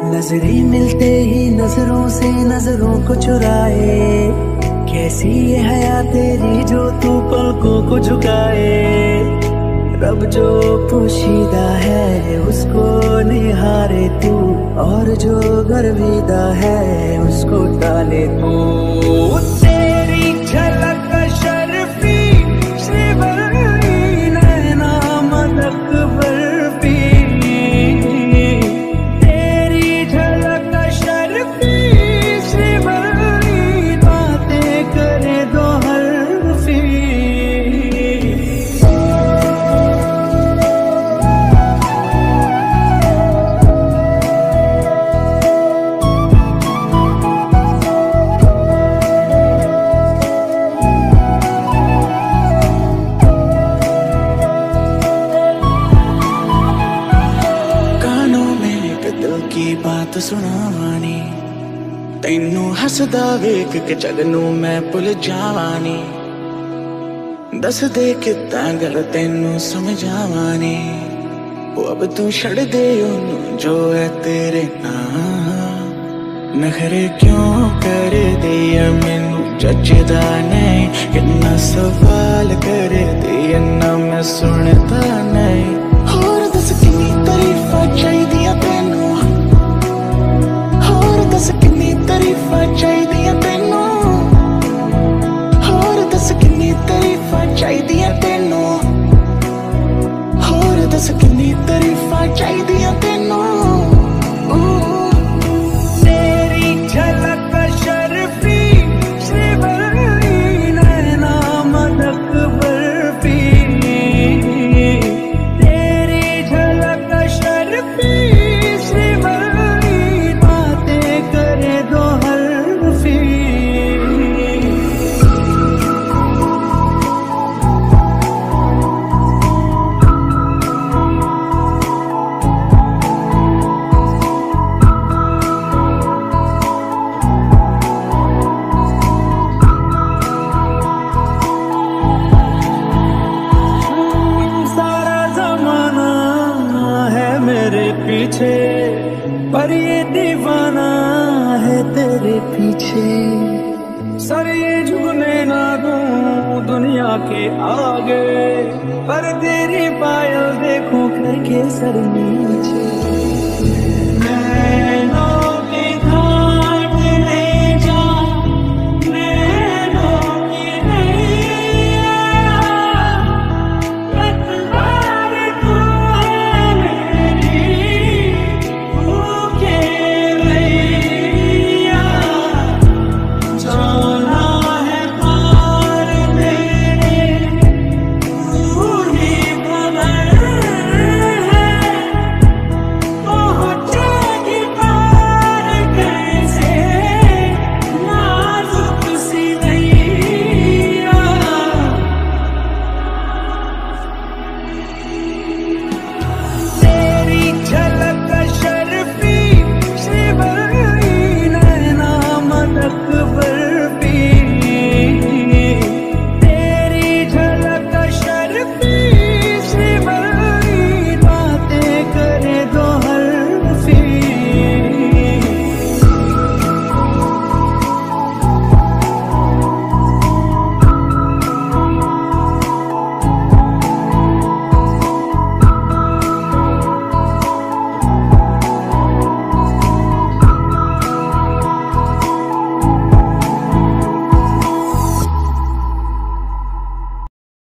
नजरें मिलते ही नजरों से नजरों को चुराए, कैसी ये हया तेरी जो तू पलकों को झुकाए। रब जो पोशीदा है उसको निहारे तू, और जो गर्विदा है उसको टाले तू। तेरी झलक शर्फी श्रीवल्ली नैना मदक बर्फी, तेरी झलक शर्फी श्रीवल्ली बातें करे दो हरफी। की बात सुनावानी, तैनू हसदा वेख के जग नू मैं भुल जावानी। दस दे किता गल तैनू समझावानी, वो अब तू छड़ दे ओनू जो है तेरे नाम। नखरे क्यों कर दिया मैनू जचदा नहीं, कितना सवाल कर दिया ना मैं सुनता नहीं। होर दस किन्नी तारीफां चाहिदियां तैनू, दस किन्नी तारीफां चाहिदियां तैनू, होर दस किन्नी तारीफां चाहिदियां तैनू, होर दस किन्नी तारीफां चाहिदियां तैनू। तेरी झलक शर्फी श्रीवल्ली नैना मदक बर्फी, तेरी झलक शर्फी श्रीवल्ली बातें करे दो हरफी। सारा जमाना है मेरे पीछे, पर ये दीवाना है तेरे पीछे। सर ये झुकने ना दूं दुनिया के आगे, पर तेरी पायल देखूं करके सर नीचे।